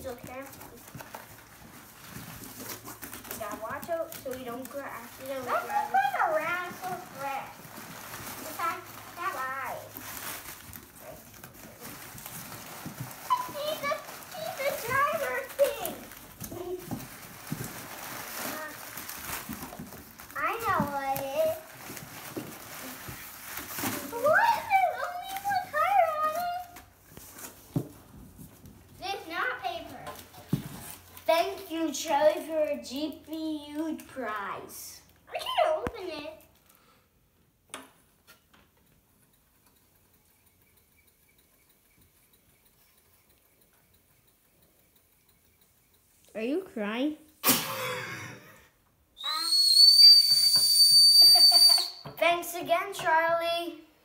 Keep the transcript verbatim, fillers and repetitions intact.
so carefully. You gotta watch out so you don't grab accidentally Let's grab move it around so fast. If I have eyes. He's a, he's a driver thing. I know what it is. Why is there only one tire on it? It's not paper. Thank you, Charlie, for a G P U prize. I can't open it. Are you crying? Thanks again, Charlie.